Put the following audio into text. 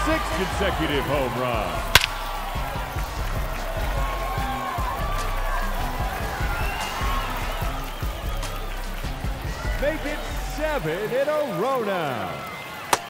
sixth consecutive home run. Make it 7 in a row now.